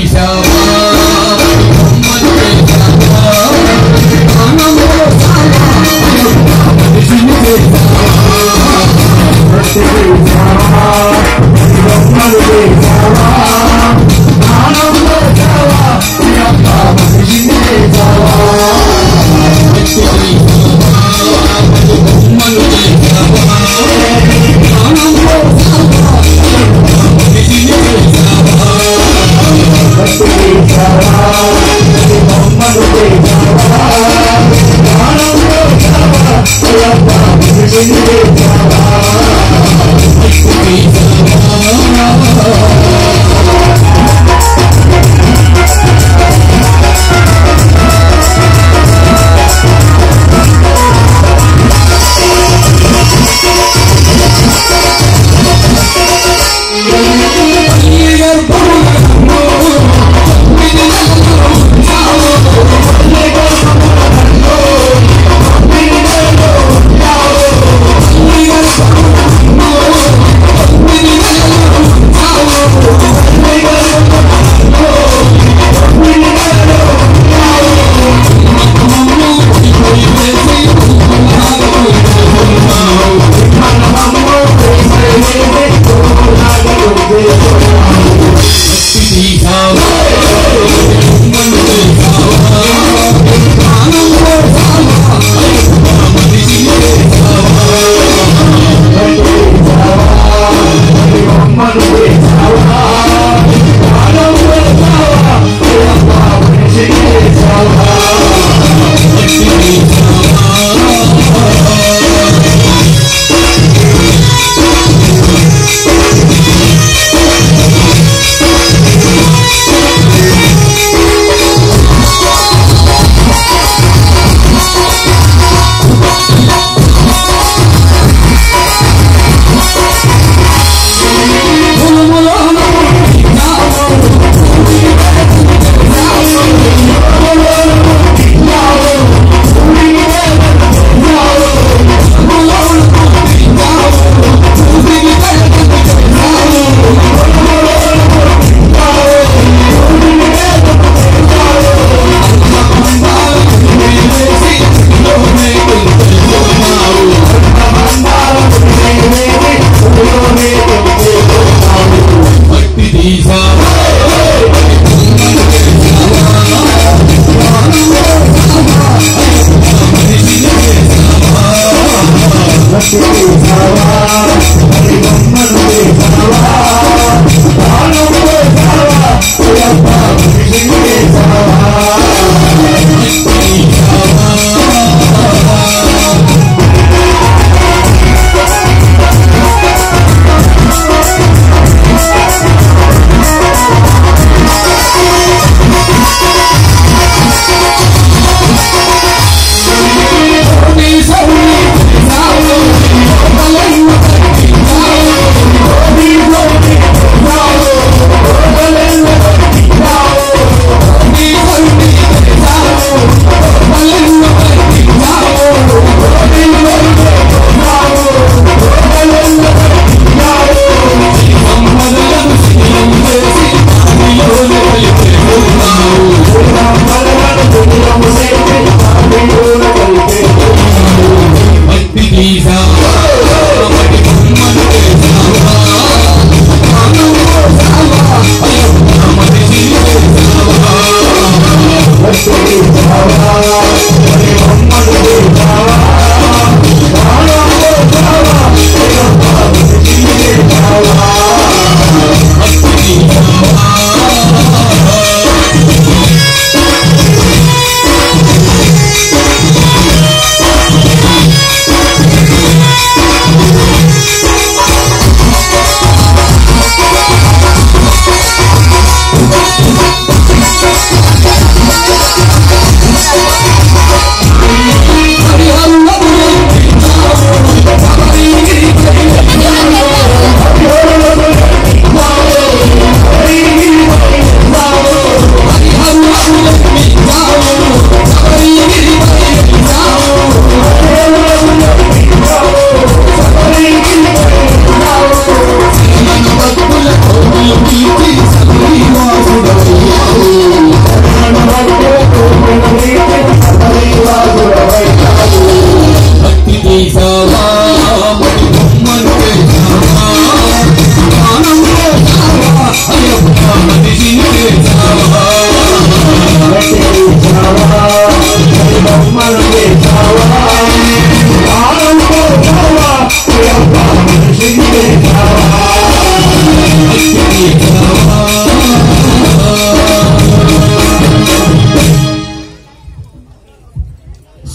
Let's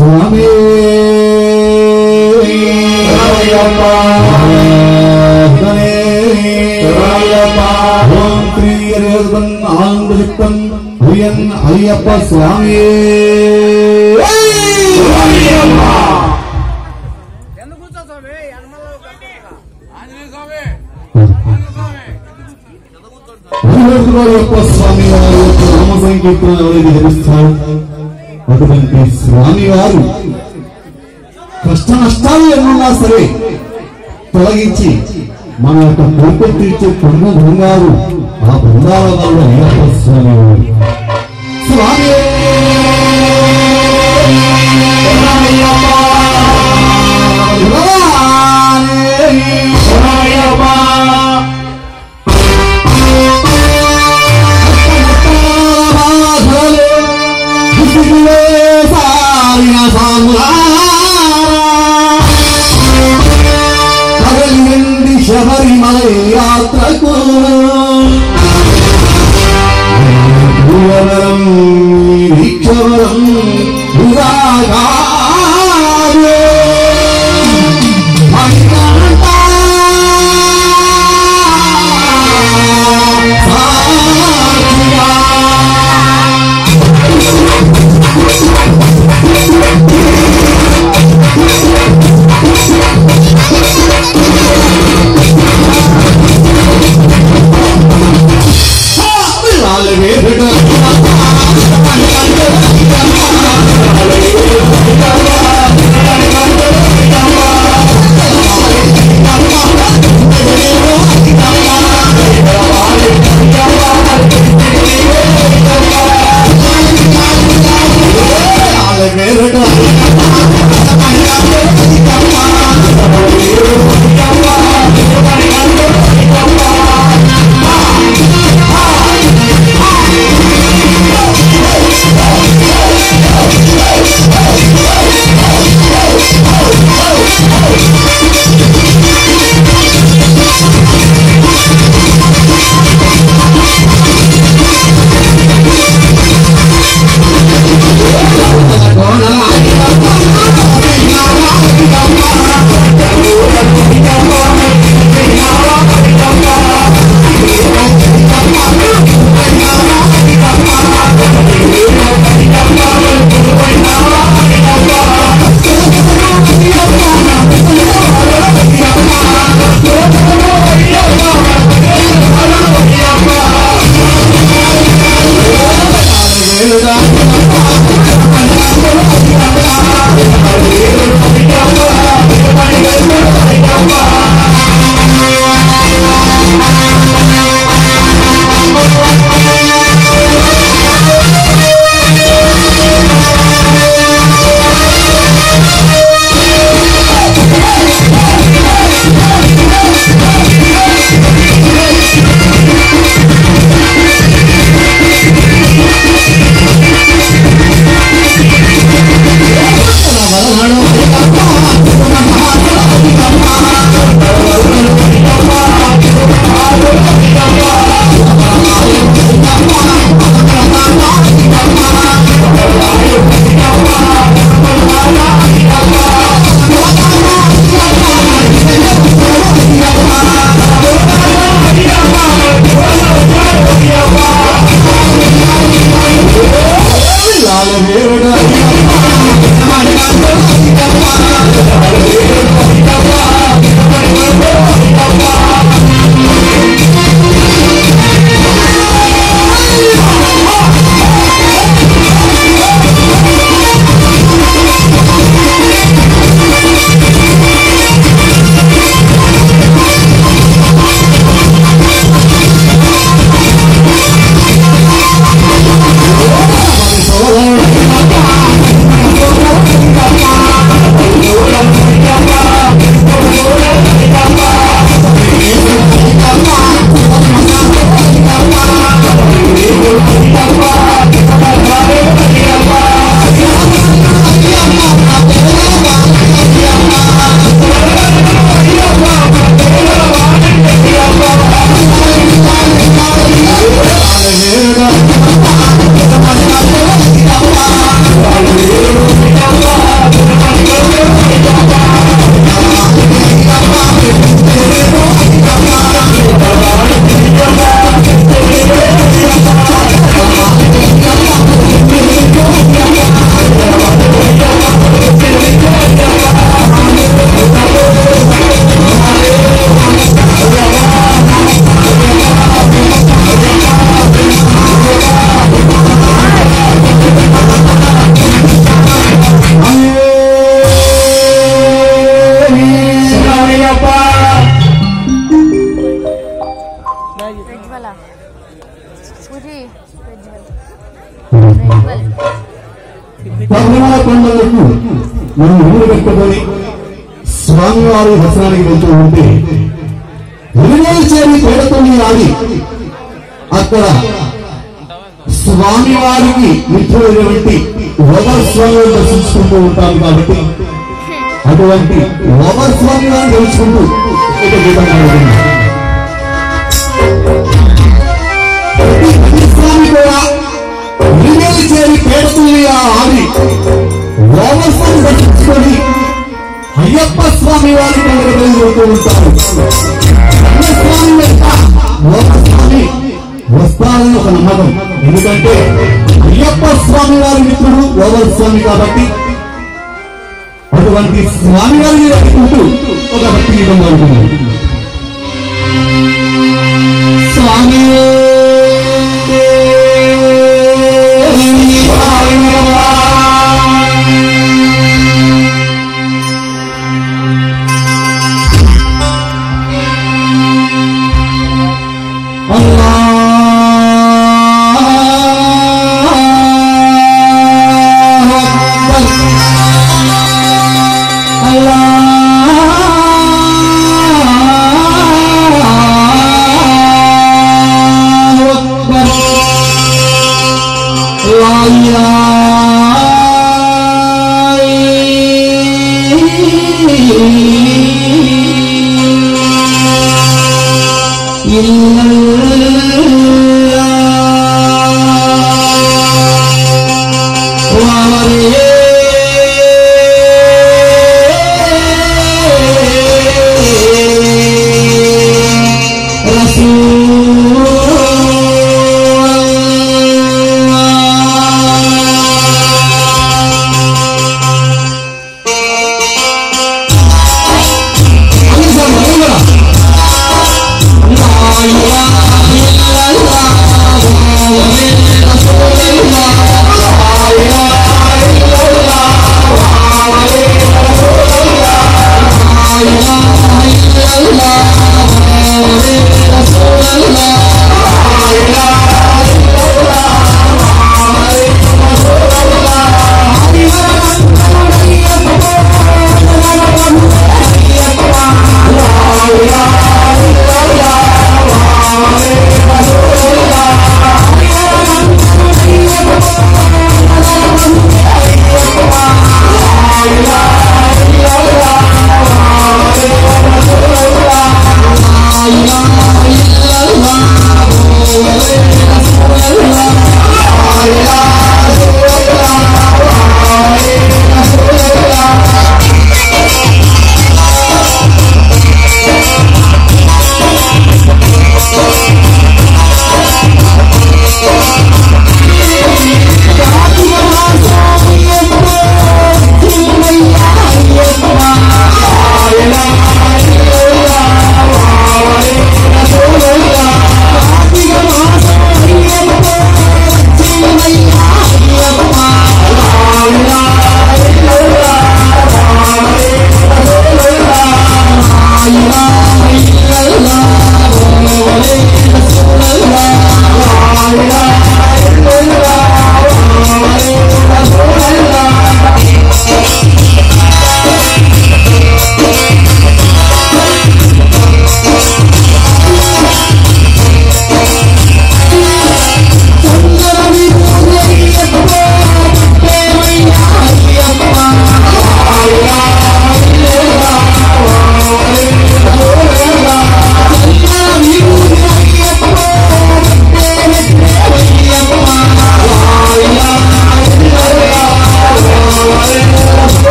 స్వామి అయ్యప్ప స్వామి అయ్యప్ప స్వామి వారు నామ సంకీర్తన ఎవరైతే జపిస్తారు అటువంటి స్వామి వారు కష్ట నష్టాలు ఎన్నున్నా సరే తొలగించి మన యొక్క కోరికలు తీర్చే పొడుగు బృందాలు ఆ బృందాల వాళ్ళు అయ్యప్ప స్వామి వారు స్వామి శబరిమల యాత్రకు పర్వమాల పండుగకు మనం ఊరు పెట్టుకొని స్వామివారి దర్శనానికి వెళ్తూ ఉంటే చేరి పేడతోని ఆడి అక్కడ స్వామివారికి మిత్రులైనటువంటి ఓవర్ స్వామిని దర్శించుకుంటూ ఉంటారు కాబట్టి అటువంటి ఓవర్ స్వామి వారిని తెలుసుకుంటూ ఒక గీతం స్వామి కూడా విలువలు చేరి పేరుతుంది ఆడి ఓవర్ స్వామి దర్శించుకొని అయ్యప్ప స్వామి వారి దగ్గర వెళ్తూ ఉంటారు. స్వామి వెంట ఓవర్ స్వామి వస్తారని ఒక నమ్మకం. ఎందుకంటే అయ్యప్ప స్వామి వారి మిత్రుడు ఓవర్ స్వామి కాబట్టి అటువంటి స్వామి వారిని రక్షింటూ ఒక భక్తి గీతం అవుతుంది. స్వామి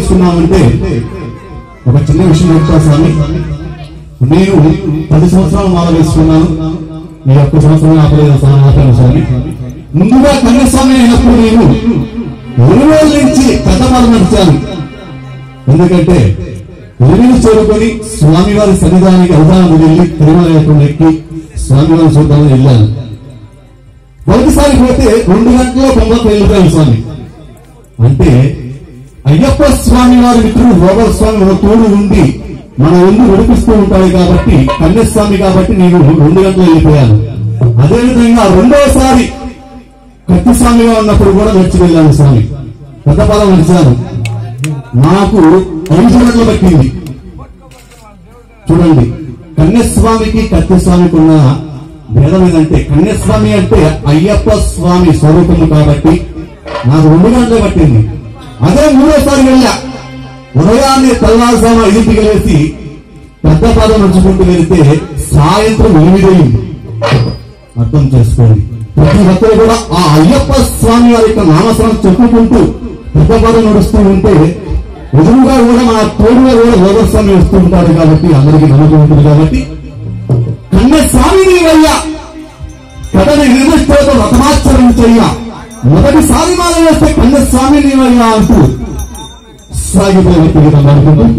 తీసుకున్నామంటే ఒక చిన్న విషయం చెప్తా స్వామి. నేను 10 సంవత్సరాలు మాల వేసుకున్నాను, ఈ ఒక్క సంవత్సరం ఆపలేదు స్వామి. ముందుగా కన్యస్వామి అయినప్పుడు నేను 2 రోజుల నుంచి కథమాలు నడిచాను. ఎందుకంటే ఎరువులు చేరుకొని స్వామివారి సన్నిధానానికి అవధానం వెళ్ళి తిరుమల ఎక్కి స్వామివారి చూద్దామని వెళ్ళాను. మొదటిసారి పోతే 2 గంటల్లో కొంగకు వెళ్ళిపోయాను స్వామి. అంటే అయ్యప్ప స్వామి వారి మిత్రుడు రోగల స్వామి మన తోడు ఉండి మన ఒళ్ళు నడిపిస్తూ ఉంటాడు కాబట్టి, కన్యస్వామి కాబట్టి నేను 2 గంటలు వెళ్ళిపోయాను. అదేవిధంగా రెండోసారి కత్తిస్వామిగా ఉన్నప్పుడు కూడా నడిచి వెళ్ళాను స్వామి. పెద్దపాలెం నడిచాను, నాకు 5 గంటలు పట్టింది. చూడండి, కన్యస్వామికి కత్తిస్వామికి ఉన్న భేదం ఏదంటే, కన్యస్వామి అంటే అయ్యప్ప స్వామి స్వరూపము కాబట్టి నాకు 2 గంటలే పట్టింది. అదే 3వసారి వెళ్ళా, ఉదయాన్నే తెల్లవారుజామున 5కి లేచి పెద్దపాలెం నడుచుకుంటూ వెళితే సాయంత్రం 8 అయింది. అర్థం చేసుకోండి, ప్రతి ఒక్కరు కూడా ఆ అయ్యప్ప స్వామి వారి యొక్క నామస్మరణ చెప్పుకుంటూ పెద్దపాలెం నడుస్తూ ఉంటే ఎదురుగా కూడా మన తోడుగా కూడా రోగస్వామి వస్తూ ఉంటారు కాబట్టి అందరికీ నమ్మకం ఉంటుంది. కాబట్టి కన్యస్వామిని వయ్యా కథని నిర్మిస్తూ రథమాచరించయ్యా, మొదటిసారి మాల వేస్తే కన్యస్వామిని వయ్యా అంటూ సాగిపోయే విధంగా అనుకుంటుంది.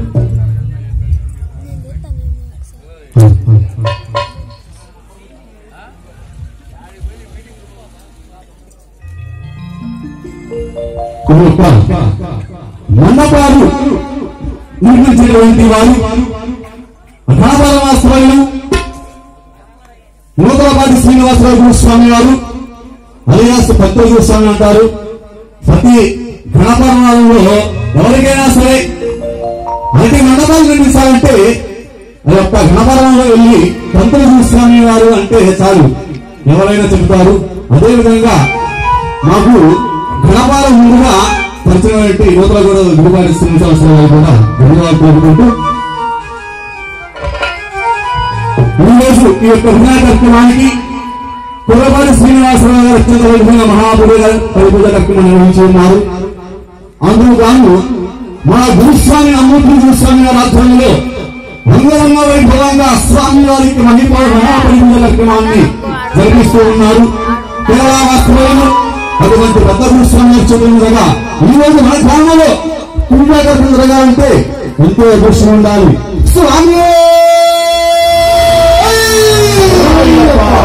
మన్నపాడు నిర్మించినటువంటి వారు అఘాబలవాసులు నూతలపాటి శ్రీనివాసరావు గురుస్వామి వారు అలియాస్ పంతులు స్వామి అంటారు. ప్రతి గణపర్వాలలో ఎవరికైనా సరే అలాంటి మండపాలు నిర్మించాలంటే ఆ యొక్క గణపర్వంలో వెళ్ళి పంతులు స్వామి వారు అంటే చాలు, ఎవరైనా చెబుతారు. అదేవిధంగా మాకు గణపాల ముందుగా పరిచయమైనటువంటి యువతలు కూడా గురువారి శ్రీనివాసరావు కూడా ధన్యవాదాలు కోరుకుంటూ ఈరోజు ఈ యొక్క వినాయక కార్యక్రమానికి కుర్రపాటి శ్రీనివాసరావు గారు అత్యంత వైభవంగా మహాపూజ కార్యక్రమం నిర్వహించి ఉన్నారు. అందుకు గాను మా గురుస్వామి అమృత గురుస్వామి గారి ఆధ్వర్యంలో రంగరంగ వైభవంగా స్వామి వారికి మహాపూజ కార్యక్రమాన్ని జరిపిస్తూ ఉన్నారు. కేరళ వాస్తవంలో అటువంటి పెద్ద గురుస్వామి గారు చెప్పినగా ఈ రోజు మన గ్రామంలో పుణ్యకర్తలు జరగాలంటే ఎంతో అదృష్టం ఉండాలి. స్వామి